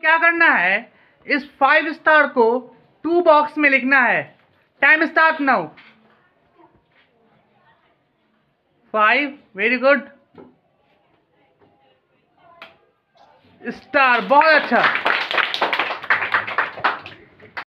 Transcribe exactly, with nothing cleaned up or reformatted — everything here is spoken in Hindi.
क्या करना है, इस फाइव स्टार को टू बॉक्स में लिखना है। Time start now. Five, very good, star, बहुत अच्छा।